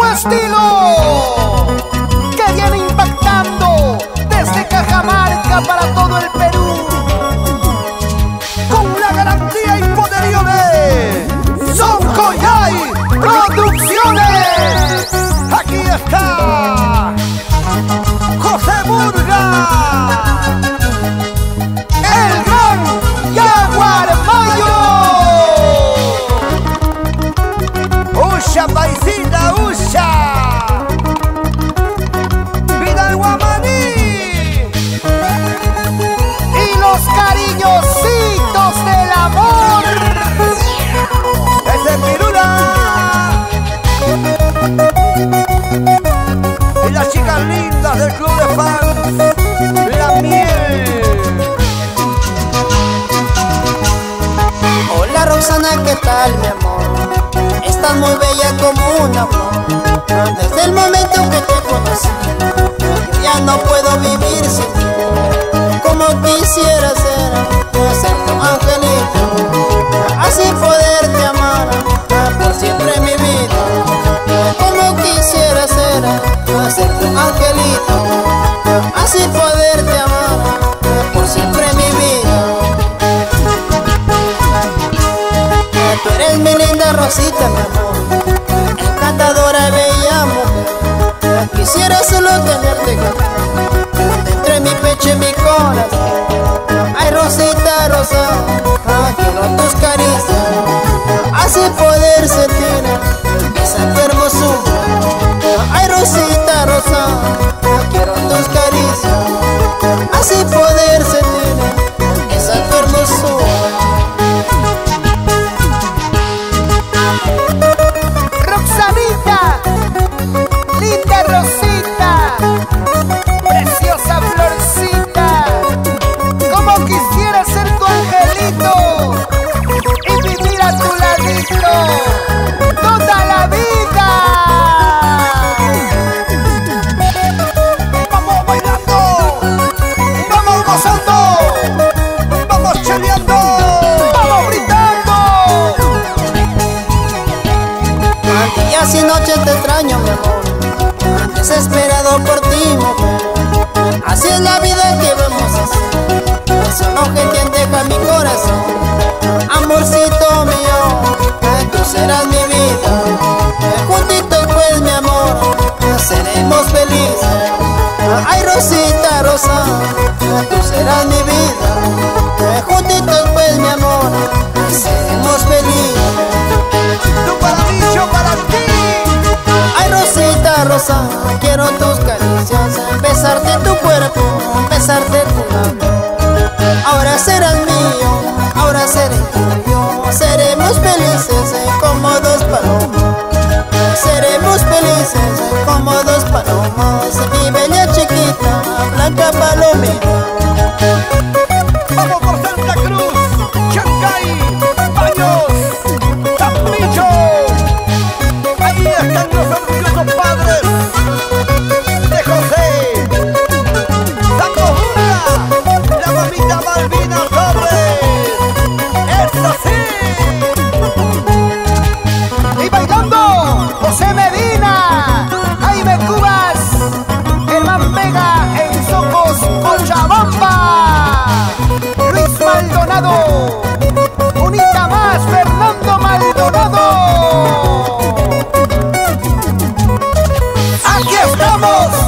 estilo que viene impactando desde Cajamarca para todo el Perú, con la garantía y poderío de Soncoyay Producciones. Aquí está José Murga, el gran Jaguar Mayo. Usha paisita, usha, Vidal Guamaní y los cariñositos del amor. Ese es Pirula y las chicas lindas del club de fans La Miel. Hola Roxana, ¿qué tal mi amor? Estás muy bella como una flor. Desde el momento que te conocí, yo ya no puedo vivir sin ti. Como quisiera ser tu angelito, así poderte amar por siempre mi vida. Como quisiera ser tu angelito, así poderte amar por siempre mi vida. Tú eres mi linda Rosita, mi amor, encantadora y bella mujer. Quisiera solo tenerte entre mi pecho y mi corazón. Ay, Rosita, rosa, quiero tus caricias, así poder sentir esa hermosura. Ay, Rosita, rosa, quiero tus caricias, así poder sentir esa hermosura. Roxanita, linda Rosita, preciosa florcita, como quisiera ser tu angelito y vivir a tu ladito toda la vida. Vamos bailando, vamos gozando, vamos cheleando, vamos gritando. Días y noches te extraño, mi amor, desesperado por ti, mujer. Así es la vida que vamos a hacer, solo que quien deja mi corazón. Amorcito mío, tú serás mi vida, juntitos pues mi amor, seremos felices. Ay, Rosita, rosa, tú serás mi vida, juntitos pues mi amor, seremos felices. Tú para mí, yo para ti. Ay, Rosita, rosa, quiero tus caricias, besarte tu cuerpo, besarte tu labio. Ahora serás mío, ahora seré tuyo. Seremos felices como dos palomas. Seremos felices como dos palomas. Mi bella chiquita, blanca palomita. Vamos por Santa Cruz, Chancay, Baños, Capricho. Ahí están los orgullosos padres de José Zamora, la mamita Malvina Torres. ¡Eso sí! Y bailando, José Medina, Jaime Cubas, Germán Vega en Socos, Cochabamba, Luis Maldonado, unita más, Fernando Maldonado. Aquí estamos